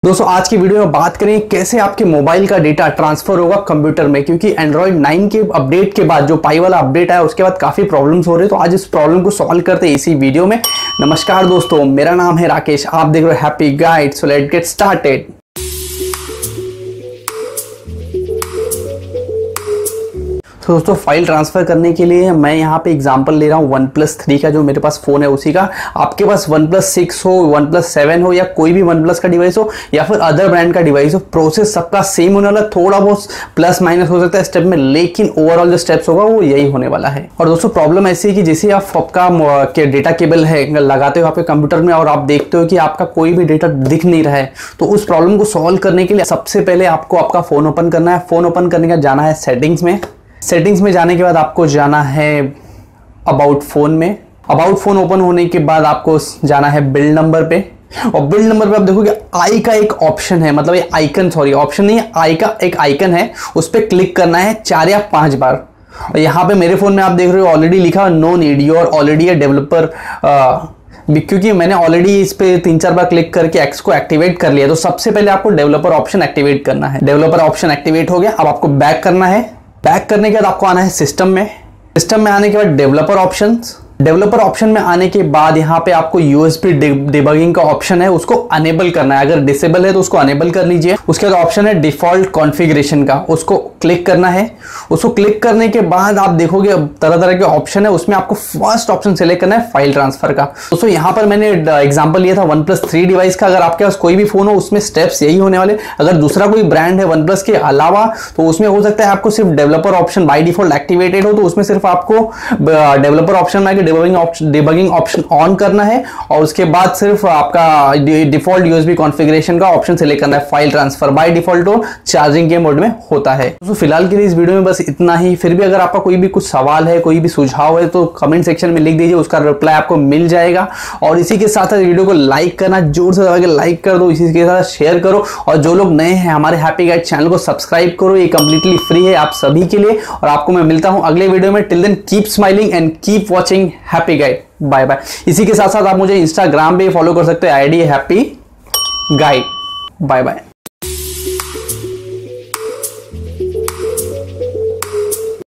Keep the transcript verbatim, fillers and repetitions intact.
दोस्तों आज की वीडियो में बात करें कैसे आपके मोबाइल का डेटा ट्रांसफर होगा कंप्यूटर में, क्योंकि एंड्रॉइड नाइन के अपडेट के बाद जो पाई वाला अपडेट आया उसके बाद काफी प्रॉब्लम्स हो रहे हैं। तो आज इस प्रॉब्लम को सॉल्व करते हैं इसी वीडियो में। नमस्कार दोस्तों, मेरा नाम है राकेश, आप देख रहे हो happy guide. So let's get started. तो दोस्तों फाइल ट्रांसफर करने के लिए मैं यहाँ पे एग्जांपल ले रहा हूँ वन प्लस थ्री का, जो मेरे पास फोन है उसी का। आपके पास वन प्लस सिक्स हो, वन प्लस सेवन हो, या कोई भी वन प्लस का डिवाइस हो, या फिर अदर ब्रांड का डिवाइस हो, प्रोसेस सबका सेम होने वाला। थोड़ा बहुत प्लस माइनस हो सकता है स्टेप में, लेकिन ओवरऑल जो स्टेप्स होगा वो यही होने वाला है। और दोस्तों प्रॉब्लम ऐसी है कि जैसे आप आपका के डेटा केबल है लगाते हो आपके कंप्यूटर में और आप देखते हो कि आपका कोई भी डेटा दिख नहीं रहा है, तो उस प्रॉब्लम को सॉल्व करने के लिए सबसे पहले आपको आपका फोन ओपन करना है। फोन ओपन करने का जाना है सेटिंग्स में। सेटिंग्स में जाने के बाद आपको जाना है अबाउट फोन में। अबाउट फोन ओपन होने के बाद आपको जाना है बिल्ड नंबर पे, और बिल्ड नंबर पे आप देखोगे आई का एक ऑप्शन है, मतलब ये आइकन, सॉरी ऑप्शन नहीं है, आई का एक आइकन है, उस पर क्लिक करना है चार या पांच बार। और यहाँ पे मेरे फोन में आप देख रहे हो ऑलरेडी लिखा no need, you are already a developer, क्योंकि मैंने ऑलरेडी इस पे तीन चार बार क्लिक करके एक्स को एक्टिवेट कर लिया। तो सबसे पहले आपको डेवलपर ऑप्शन एक्टिवेट करना है। डेवलपर ऑप्शन एक्टिवेट हो गया, अब आपको बैक करना है। बैक करने के बाद आपको आना है सिस्टम में। सिस्टम में आने के बाद डेवलपर ऑप्शंस। डेवलपर ऑप्शन में आने के बाद यहाँ पे आपको यूएसबी डिबगिंग का ऑप्शन है, उसको अनेबल करना है। अगर डिसेबल है तो उसको अनेबल कर लीजिए। उसके बाद ऑप्शन है डिफॉल्ट कॉन्फ़िगरेशन का, उसको क्लिक करना है। उसको क्लिक करने के बाद आप देखोगे तरह तरह के ऑप्शन है, उसमें आपको फर्स्ट ऑप्शन सेलेक्ट करना है फाइल ट्रांसफर का। दोस्तों यहाँ पर मैंने एग्जाम्पल लिया था वन प्लस थ्री डिवाइस का। अगर आपके पास कोई भी फोन हो उसमें स्टेप्स यही होने वाले। अगर दूसरा कोई ब्रांड है वन प्लस के अलावा तो उसमें हो सकता है आपको सिर्फ developer option by default activated हो, तो उसमें सिर्फ आपको डेवलपर ऑप्शन में debugging option debugging option on करना है, और उसके बाद सिर्फ आपका डिफॉल्ट यूएसबी कॉन्फ़िगरेशन का ऑप्शन सेलेक्ट करना है। फाइल ट्रांसफर बाय डिफॉल्ट और चार्जिंग के मोड में होता है। तो फिलहाल के लिए इस वीडियो में बस इतना ही। फिर भी अगर आपका कोई भी कुछ सवाल है, कोई भी सुझाव है, तो कमेंट सेक्शन में लिख दीजिए, उसका रिप्लाई आपको मिल जाएगा। और इसी के साथ साथ वीडियो को लाइक करना, जोर से दबा के लाइक कर दो, इसी के साथ शेयर करो। और जो लोग नए हैं हमारे हैप्पी गाइड चैनल को सब्सक्राइब करो, ये कंप्लीटली फ्री है आप सभी के लिए। और आपको मैं मिलता हूं अगले वीडियो में। Till then keep smiling and keep watching happy guide. Bye bye. इसी के साथ साथ आप मुझे इंस्टाग्राम पे फॉलो कर सकते हैं, ID happy guide. Bye bye.